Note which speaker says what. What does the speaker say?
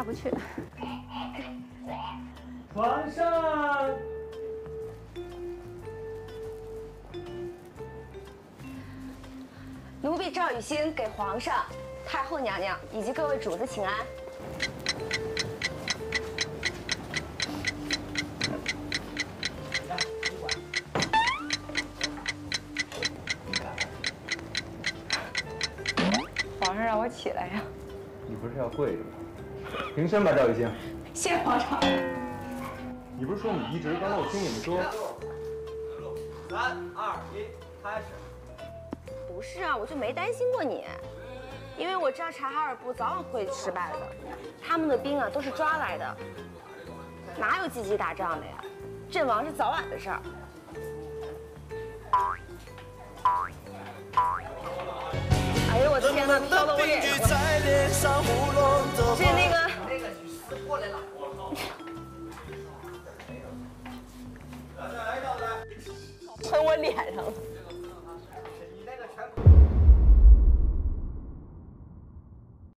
Speaker 1: 下不去。
Speaker 2: 皇上，
Speaker 3: 奴婢赵雨欣给皇上、太后娘娘以及各位主子请安。
Speaker 1: 皇上让我起来呀。
Speaker 4: 你不是要跪着吗？平身吧，赵雨欣。
Speaker 1: 谢谢皇上。
Speaker 4: 你不是说你移植？刚才我听你们说。
Speaker 5: 3、2、1，开始。
Speaker 3: 不是啊，我就没担心过你，因为我知道察哈尔部早晚会失败的，他们的兵啊都是抓来的，哪有积极打仗的呀？阵亡是早晚的事儿。哎呦我的天哪，飘到我脸上了！是那个
Speaker 5: 雨丝过来了。
Speaker 3: 喷我脸上了。